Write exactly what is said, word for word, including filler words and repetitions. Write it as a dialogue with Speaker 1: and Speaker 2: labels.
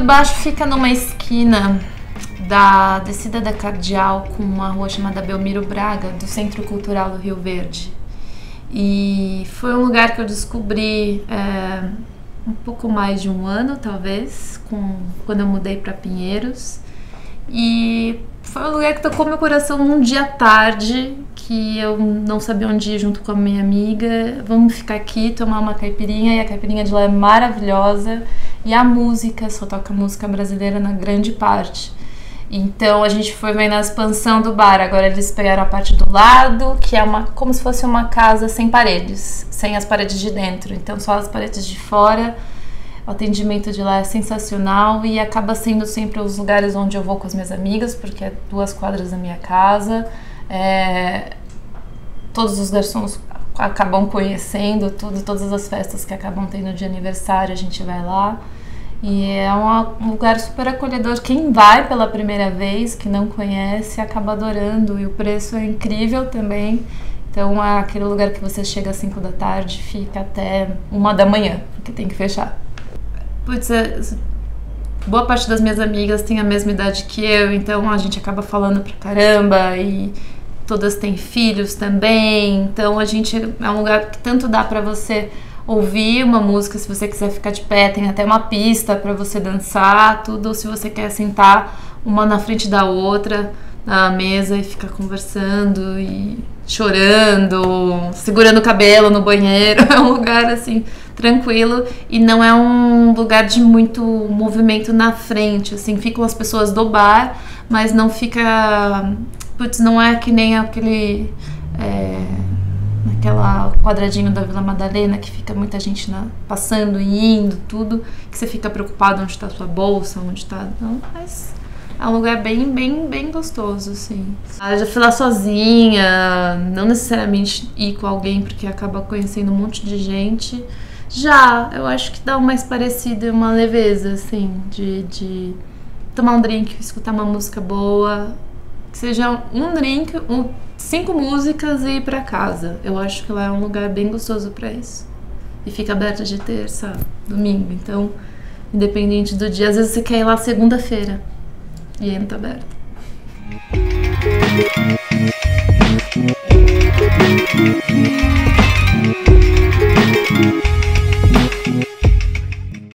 Speaker 1: Baixo fica numa esquina da descida da Cardeal com uma rua chamada Belmiro Braga, do Centro Cultural do Rio Verde. E foi um lugar que eu descobri é, um pouco mais de um ano, talvez, com, quando eu mudei para Pinheiros. E foi um lugar que tocou meu coração num dia à tarde, que eu não sabia onde ir junto com a minha amiga. Vamos ficar aqui, tomar uma caipirinha, e a caipirinha de lá é maravilhosa. E a música, só toca música brasileira na grande parte. Então a gente foi vendo a expansão do bar. Agora eles pegaram a parte do lado, que é uma, como se fosse uma casa sem paredes, sem as paredes de dentro. Então só as paredes de fora. O atendimento de lá é sensacional e acaba sendo sempre os lugares onde eu vou com as minhas amigas, porque é duas quadras da minha casa. É, todos os garçons acabam conhecendo tudo, todas as festas que acabam tendo de aniversário, a gente vai lá. E é um lugar super acolhedor. Quem vai pela primeira vez, que não conhece, acaba adorando. E o preço é incrível também. Então é aquele lugar que você chega às cinco da tarde, fica até uma da manhã, porque tem que fechar. Putz, é, boa parte das minhas amigas tem a mesma idade que eu, então a gente acaba falando pra caramba e todas têm filhos também. Então a gente é um lugar que tanto dá pra você ouvir uma música, se você quiser ficar de pé, tem até uma pista pra você dançar, tudo. Se você quer sentar uma na frente da outra na mesa e ficar conversando e chorando, segurando o cabelo no banheiro, é um lugar assim tranquilo e não é um lugar de muito movimento na frente, assim, ficam as pessoas do bar, mas não fica, putz, não é que nem aquele é, aquela quadradinho da Vila Madalena que fica muita gente na, passando e indo, tudo, que você fica preocupado onde está a sua bolsa, onde está, não, mas é um lugar bem, bem, bem gostoso, assim. Eu já fui lá sozinha, não necessariamente ir com alguém, porque acaba conhecendo um monte de gente. Já, eu acho que dá um mais parecido, uma leveza, assim, de, de tomar um drink, escutar uma música boa, que seja um drink, um, cinco músicas e ir pra casa. Eu acho que lá é um lugar bem gostoso pra isso. E fica aberto de terça, domingo, então, independente do dia, às vezes você quer ir lá segunda-feira. E ainda tá aberto.